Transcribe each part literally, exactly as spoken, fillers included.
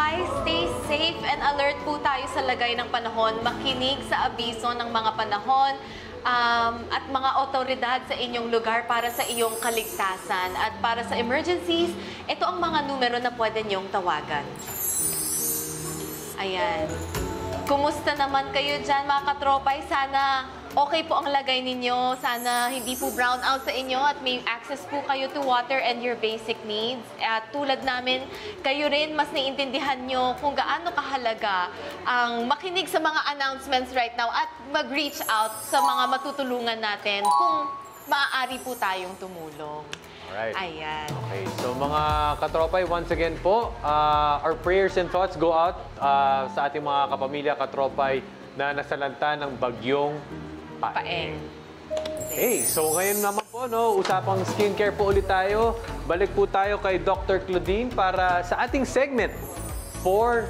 katropay, stay safe and alert po tayo sa lagay ng panahon. Makinig sa abiso ng mga panahon um, at mga otoridad sa inyong lugar para sa iyong kaligtasan. At para sa emergencies, ito ang mga numero na pwede niyong tawagan. Ayan. Kumusta naman kayo dyan, mga katropay? Sana okay po ang lagay ninyo. Sana hindi po brown out sa inyo at may access po kayo to water and your basic needs. At tulad namin, kayo rin mas naiintindihan nyo kung gaano kahalaga ang makinig sa mga announcements right now at mag-reach out sa mga matutulungan natin kung maaari po tayong tumulong. Alright. Ayan. Okay, so mga katropay, once again po, uh, our prayers and thoughts go out uh, sa ating mga kapamilya katropay na nasalanta ng bagyong Paeng. Paeng. Hey, so ngayon naman po, no, usapang skincare po ulit tayo. Balik po tayo kay Doctor Claudine para sa ating segment for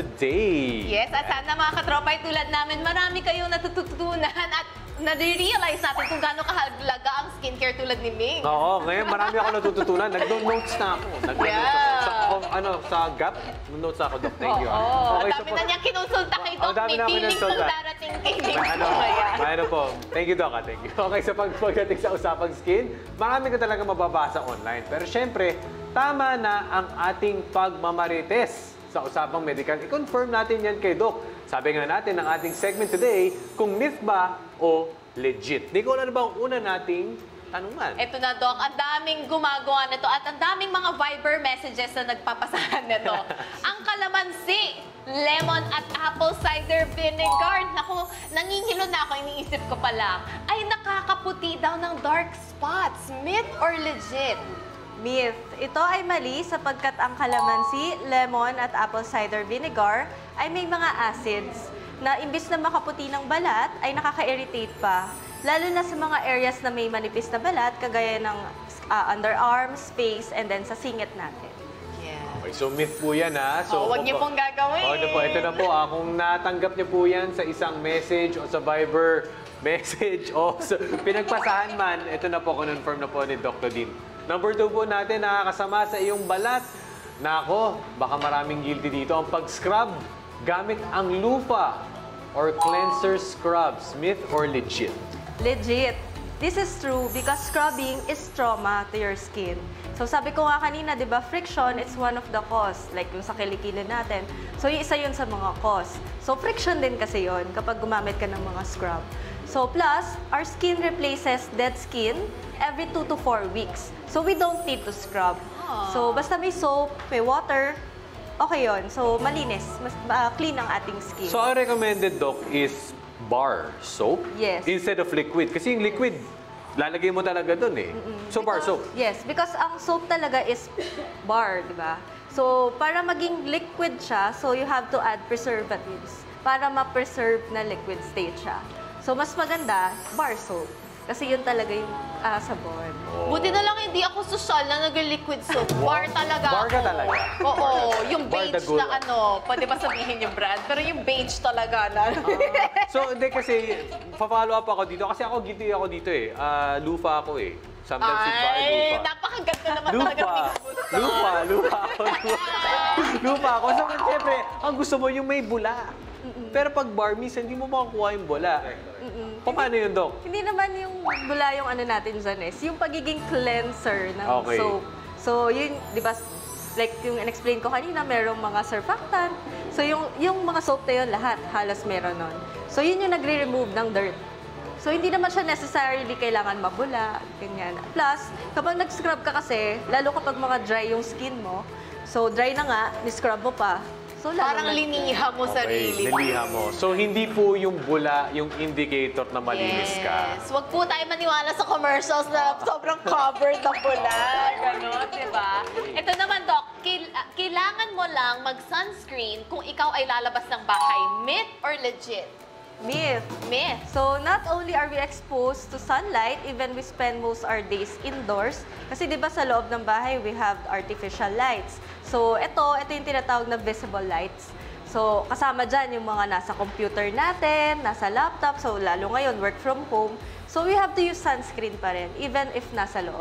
today. Yes, at sana mga katropay tulad namin, marami kayong natututunan at nare-realize natin kung gaano kahalaga ang skincare tulad ni Ming. Oo, ngayon marami ako natututunan. Nag-notes na ako. Nag-notes Yeah. ako. Sa, ano, sa Gap, notes ako, Doc. Thank you. Oo, Okay, dami so, na niyang kinonsulta kay Doc. Oh, dami May na ako feeling kinonsulta. kung darating kay Ming. ano, ano po. Thank you, Doc. ah, Thank you. Okay, sa pag pagdating sa usapang skin, marami ka talaga mababasa online. Pero syempre, tama na ang ating pagmamarites sa usapang medical. I-confirm natin yan kay Doc. Sabi nga natin ng ating segment today, kung myth ba o legit. Nico, ano ba ang una nating tanungan? Ito na, Doc. Ang daming gumagawa nito at ang daming mga Viber messages na nagpapasahan nito. Ang kalamansi, lemon at apple cider vinegar. Naku, nangingilo na ako, iniisip ko pa lang. Ay nakakaputi daw ng dark spots. Myth or legit? Myth. Ito ay mali sapagkat ang kalamansi, lemon at apple cider vinegar ay may mga acids na imbis na makaputi ng balat ay nakaka-irritate pa. Lalo na sa mga areas na may manipis na balat, kagaya ng uh, underarms, face, and then sa singit natin. Yeah. Okay, so myth po yan, ha? So, Oh, wag niyo pong gagawin. Oh, ito po, ito na po. Ah, kung natanggap niyo po yan sa isang message o sa Viber message o sa pinagpasahan man, ito na po, confirm na po ni Doctor Dean. Number two po natin, nakakasama sa iyong balat. Nako, baka maraming guilty dito. Ang pag-scrub gamit ang lupa or cleanser scrubs, myth or legit? Legit. This is true because scrubbing is trauma to your skin. So sabi ko nga kanina, di ba, friction, it's one of the cause. Like yung sa kilikili natin. So yung isa yun sa mga cause. So friction din kasi yun kapag gumamit ka ng mga scrub. So plus, our skin replaces dead skin every two to four weeks. So we don't need to scrub. So basta may soap, may water, okay yun. So malinis, mas uh, clean ang ating skin. So ang recommended, Doc, is bar soap? Yes. Instead of liquid. Kasi yung liquid, lalagay mo talaga dun eh. So bar soap. Yes, because ang soap talaga is bar, di ba? So, para maging liquid siya, so you have to add preservatives para ma-preserve na liquid state siya. So, mas maganda, bar soap. Kasi yun talaga yung uh, sabon. Oh. Buti na lang hindi ako social na nag-liquid soap. Bar talaga Bar ka ako. talaga? Oo, yung Bar beige the good na ano, pwede ba sabihin yung brand? Pero yung beige talaga na. Ah. So, hindi kasi, pa-follow up ako dito. Kasi ako, guilty ako dito eh. Ah, lupa ako eh. Sometimes it's bar, Ay, lupa. napakaganda naman Lupa. talaga ng gusto. Lupa, lupa ako. Lupa, lupa ako. So, siyempre, ang gusto mo yung may bula. Pero pag bar, minsan hindi mo makakuha yung bula. Paano yun, Doc? Hindi naman yung bula yung ano natin dyan is, yung pagiging cleanser ng Okay. soap. So, yun, di ba, like yung in-explain ko kanina, merong mga surfactant. So, yung, yung mga soap na yun, lahat, halos meron nun. So, yun yung nagre-remove ng dirt. So, hindi naman siya necessarily kailangan mabula, ganyan. Plus, kapag nag-scrub ka kasi, lalo kapag mga dry yung skin mo, so dry na nga, ni-scrub mo pa, so lalo Parang na- liniha mo sarili. niliha mo. So, hindi po yung bula, yung indicator na malinis ka. Yes. Huwag po tayo maniwala sa commercials na sobrang covered ng bula. Ganon, di ba? Ito naman, Doc, kail- kailangan mo lang mag-sunscreen kung ikaw ay lalabas ng bahay. Myth or legit? Myth. Myth. So, not only are we exposed to sunlight, even we spend most our days indoors. Kasi di ba sa loob ng bahay, we have artificial lights. So, ito, ito yung tinatawag na visible lights. So, kasama dyan yung mga nasa computer natin, nasa laptop. So, lalo ngayon, work from home. So, we have to use sunscreen pa rin, even if nasa loob.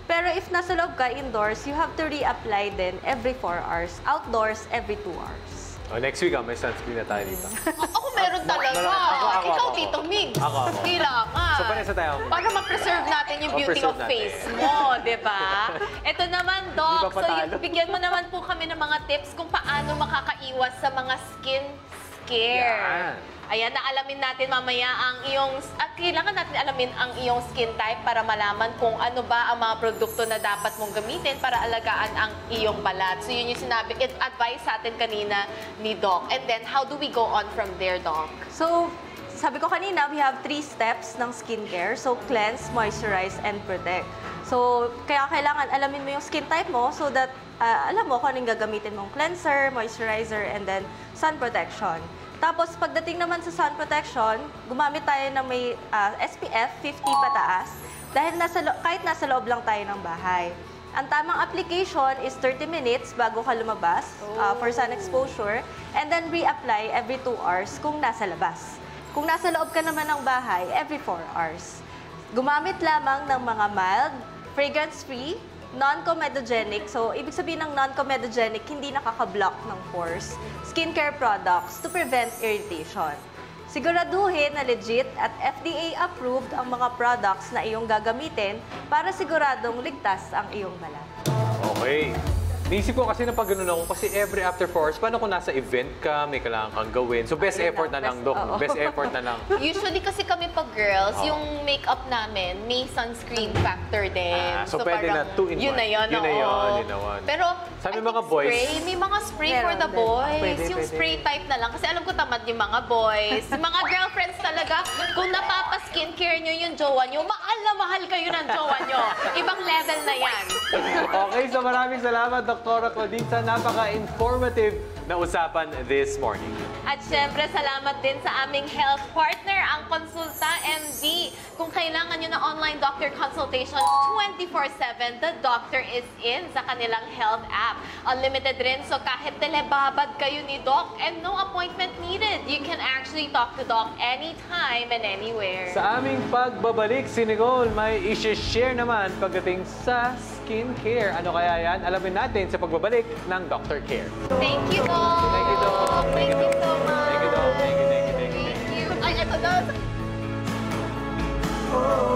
Pero if nasa loob ka, indoors, you have to reapply din every four hours. Outdoors, every two hours. Oh, next week, ah, may sunscreen na tayo dito. A- Ako meron talaga. Ako, ako, ako, Ikaw, ako. Tito Migs. Ako, ako. Kailangan. So, pares na tayo. Para ma-preserve natin yung beauty Ma-preserve of natin. face mo, di ba? Ito naman, Doc. Di ba So, patalo? y- bigyan mo naman po kami ng mga tips kung paano makakaiwas sa mga skin scare. Yan. Ayan, naalamin natin mamaya ang iyong, at kailangan natin alamin ang iyong skin type para malaman kung ano ba ang mga produkto na dapat mong gamitin para alagaan ang iyong balat. So yun yung sinabi, it advice sa atin kanina ni Doc. And then, how do we go on from there, Doc? So, sabi ko kanina, we have three steps ng skincare. So, cleanse, moisturize, and protect. So, kaya kailangan alamin mo yung skin type mo so that uh, alam mo kung anong gagamitin mong cleanser, moisturizer, and then sun protection. Tapos, pagdating naman sa sun protection, gumamit tayo ng may uh, S P F fifty pataas dahil nasa lo- kahit nasa loob lang tayo ng bahay. Ang tamang application is thirty minutes bago ka lumabas uh, for sun exposure and then reapply every two hours kung nasa labas. Kung nasa loob ka naman ng bahay, every four hours. Gumamit lamang ng mga mild, fragrance-free, non-comedogenic. So, ibig sabihin ng non-comedogenic, hindi nakaka-block ng pores. Skincare products to prevent irritation. Siguraduhin na legit at F D A approved ang mga products na iyong gagamitin para siguradong ligtas ang iyong balat. Okay. Naisip ko kasi na pag ganun ako, kasi every after four hours, paano kung nasa event ka, may kailangan kang gawin? So, best Ayun effort lang, na lang, best- Doc. oo. Best effort na lang. Usually kasi kami pag girls, Oo. yung makeup namin may sunscreen factor din. Ah, so pwede na two in yun one. na yun, Yun na oo. yun, yun na one. Pero Sabi I mga think boys- spray, may mga spray for Meron the din. boys. Pwede, yung pwede. spray type na lang. Kasi alam ko tamad yung mga boys. Yung mga girlfriends talaga, kung napapa-skincare nyo yung jowa nyo, mahal na mahal kayo ng jowa nyo. Ibang level na yan. Okay, so maraming salamat, Doktora Claudine, sa napaka-informative na usapan this morning. At syempre, salamat din sa aming health partner, ang Konsulta M D. Kung kailangan nyo ng online doctor consultation twenty-four seven, the doctor is in sa kanilang health app. Unlimited rin, so kahit telebabad kayo ni Doc and no appointment needed, you can actually talk to Doc anytime and anywhere. Sa aming pagbabalik, si Nicole may i-share naman pagdating sa skincare. Ano kaya yan? Alamin natin sa pagbabalik ng Doctor Care. Thank you, Doc! Thank you, Doc. Thank you so much! Thank you, Doc. Thank you, thank you, thank you. Thank you! Ay, ito na! Oh